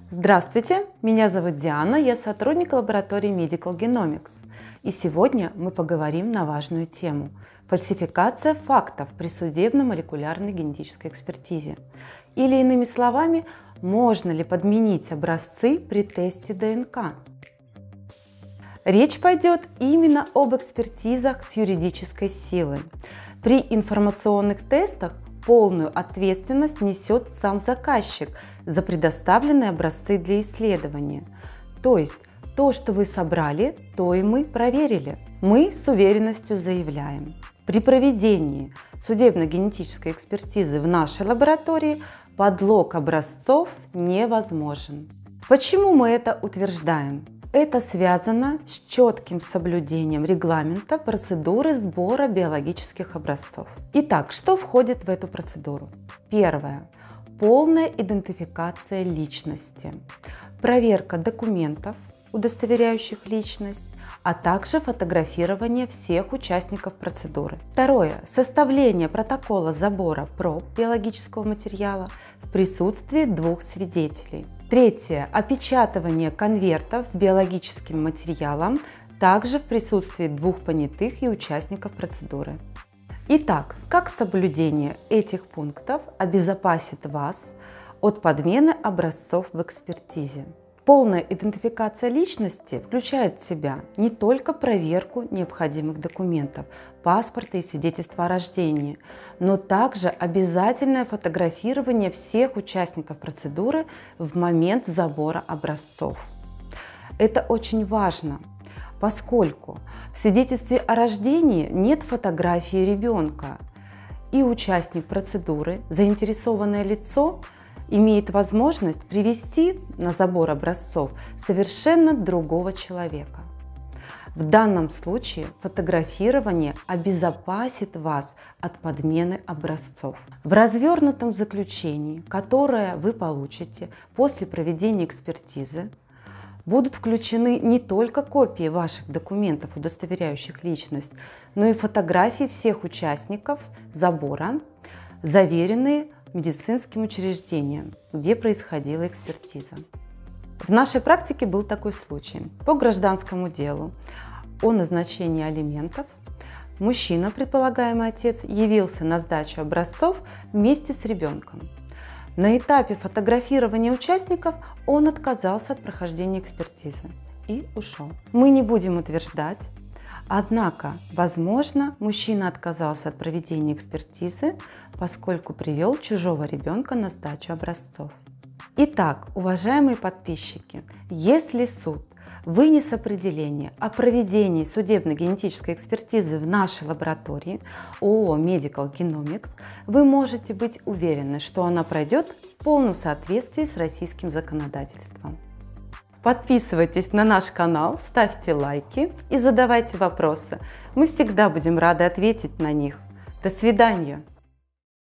Здравствуйте, меня зовут Диана, я сотрудник лаборатории Medical Genomics. И сегодня мы поговорим на важную тему – фальсификация фактов при судебной молекулярной генетической экспертизе. Или иными словами, можно ли подменить образцы при тесте ДНК? Речь пойдет именно об экспертизах с юридической силой. При информационных тестах полную ответственность несет сам заказчик за предоставленные образцы для исследования. То есть то, что вы собрали, то и мы проверили. Мы с уверенностью заявляем: при проведении судебно-генетической экспертизы в нашей лаборатории подлог образцов невозможен. Почему мы это утверждаем? Это связано с четким соблюдением регламента процедуры сбора биологических образцов. Итак, что входит в эту процедуру? Первое. Полная идентификация личности, проверка документов, удостоверяющих личность, а также фотографирование всех участников процедуры. Второе. Составление протокола забора проб биологического материала в присутствии двух свидетелей. Третье. Опечатывание конвертов с биологическим материалом, также в присутствии двух понятых и участников процедуры. Итак, как соблюдение этих пунктов обезопасит вас от подмены образцов в экспертизе? Полная идентификация личности включает в себя не только проверку необходимых документов, паспорта и свидетельства о рождении, но также обязательное фотографирование всех участников процедуры в момент забора образцов. Это очень важно, поскольку в свидетельстве о рождении нет фотографии ребенка, и участник процедуры, заинтересованное лицо, имеет возможность привести на забор образцов совершенно другого человека. В данном случае фотографирование обезопасит вас от подмены образцов. В развернутом заключении, которое вы получите после проведения экспертизы, будут включены не только копии ваших документов, удостоверяющих личность, но и фотографии всех участников забора, заверенные медицинским учреждением, где происходила экспертиза. В нашей практике был такой случай. По гражданскому делу о назначении алиментов мужчина, предполагаемый отец, явился на сдачу образцов вместе с ребенком. На этапе фотографирования участников он отказался от прохождения экспертизы и ушел. Мы не будем утверждать, однако, возможно, мужчина отказался от проведения экспертизы, поскольку привел чужого ребенка на сдачу образцов. Итак, уважаемые подписчики, если суд вынес определение о проведении судебно-генетической экспертизы в нашей лаборатории ООО Medical Genomics, вы можете быть уверены, что она пройдет в полном соответствии с российским законодательством. Подписывайтесь на наш канал, ставьте лайки и задавайте вопросы. Мы всегда будем рады ответить на них. До свидания!